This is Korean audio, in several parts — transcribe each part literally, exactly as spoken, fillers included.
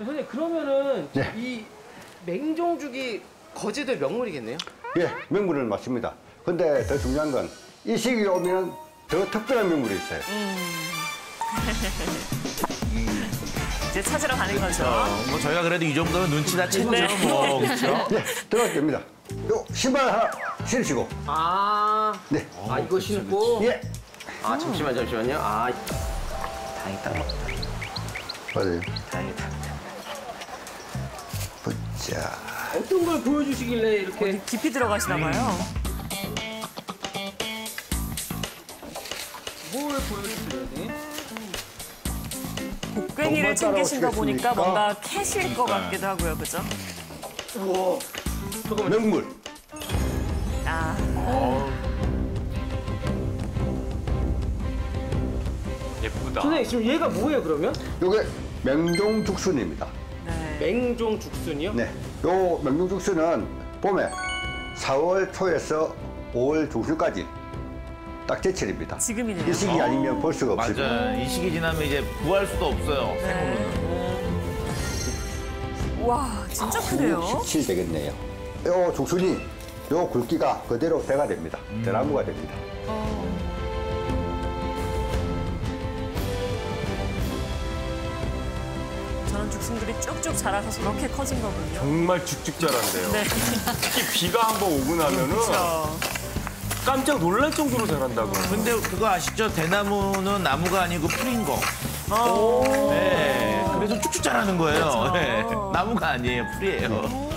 선생님 그러면은 네. 이 맹종죽이 거제도의 명물이겠네요? 예, 명물은 맞습니다. 근데 더 중요한 건 이 시기에 오면 더 특별한 명물이 있어요. 이제 찾으러 가는 거죠. 뭐 저희가 그래도 이 정도면 눈치 다 챘죠. 네. 뭐 그렇죠? 예, 들어갈 됩니다. 요 신발 하나 신으시고. 아, 네. 아 이거 신고? 예. 아 잠시만 잠시만요. 아, 다행이다. 맞아요. 다행이다. 보자. 어떤 걸 보여주시길래 이렇게 깊이 들어가시나 봐요. 뭘 보여주시려고 선생님? 곡괭이를 챙기신 거 보니까 따라오시겠습니까? 뭔가 캐실 것 같기도 하고요, 그죠? 우와, 잠깐만요. 명물. 아, 예쁘다. 선생님 지금 얘가 뭐예요 그러면? 요게 맹종죽순입니다. 네. 맹종 죽순이요? 네. 요 맹종죽순은 봄에 사월 초에서 오월 중순까지 딱 제철입니다. 지금이네요. 이 시기 아니면 볼 수가 없어요. 맞아요. 이 시기 지나면 이제 구할 수도 없어요. 네. 와, 진짜 크네요. 십칠 되겠네요. 요 죽순이 요 굵기가 그대로 배가 됩니다. 대나무가 됩니다. 저런 죽순들이 쭉쭉 자라서 저렇게 커진 거군요. 정말 쭉쭉 자란대요. 네. 특히 비가 한 번 오고 나면은 그렇죠. 깜짝 놀랄 정도로 자란다고. 근데 그거 아시죠? 대나무는 나무가 아니고 풀인 거. 어. 네. 그래서 쭉쭉 자라는 거예요. 그렇죠. 네. 나무가 아니에요. 풀이에요.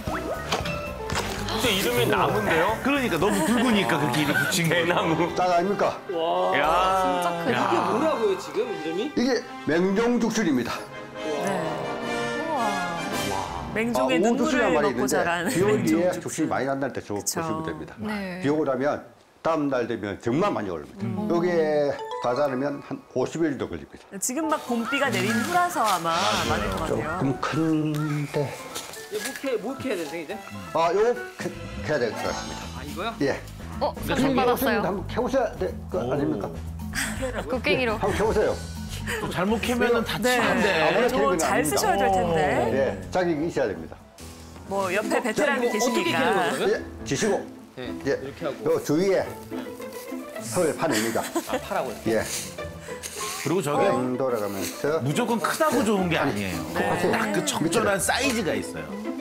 진짜 이름이 나무인데요? 그러니까 너무 굵으니까 그렇게 이름 붙인 거예요. 대나무. 딱 아닙니까? 와, 야. 이게 뭐라고요 지금 이름이? 이게 맹종죽순입니다. 네. 우와. 맹종의 아, 오죽순이란 눈물을 말이 먹고 자란 있는데 비 오기에 맹종죽순. 죽순이 많이 난다는 때 저- 그쵸. 보시면 됩니다. 네. 비 오고 나면 다음 날 되면 정말 많이 오릅니다. 여기에 가자르면 한 오십 일 정도 걸립니다. 지금 막 봄비가 내린 후라서 아마 많을 것 같아요. 조금 큰데. 얘 뭐 이렇게 뭐 이렇게 해야 되세요 이제? 아, 요거 캐- 캐야 될 것 같습니다. 아 이거요? 예. 어, 선물 받았어요. 한번 캐보셔야 될 거 아닙니까? 곡괭이로. 한번 캐보세요. 또 잘못 캐면은 네. 다치는데. 아무래도 저거 캐는 잘 아닙니다. 쓰셔야 될 텐데. 예, 자격이 있어야 됩니다. 뭐 옆에 베테랑이 이거 어떻게 캐는 거예요 계시니까. 그러면? 예, 지시고. 네, 예, 이렇게 하고 요 주위에 흙을 파냅니다. 아, 파라고 이렇게. 예, 그리고 저게 뺑 돌아가면서 무조건 크다고 좋은 게 아니에요. 하세요. 딱 그 적절한 사이즈가 있어요.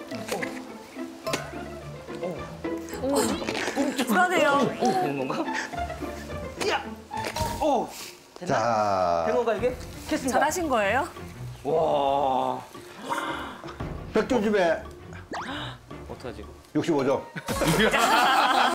불안해요. 되는 건가? 야, 오, 됐나? 자, 된 건가 이게? 캐습니다. 잘하신 거예요? 와, 백조집에 어떡하지? 육십오 점.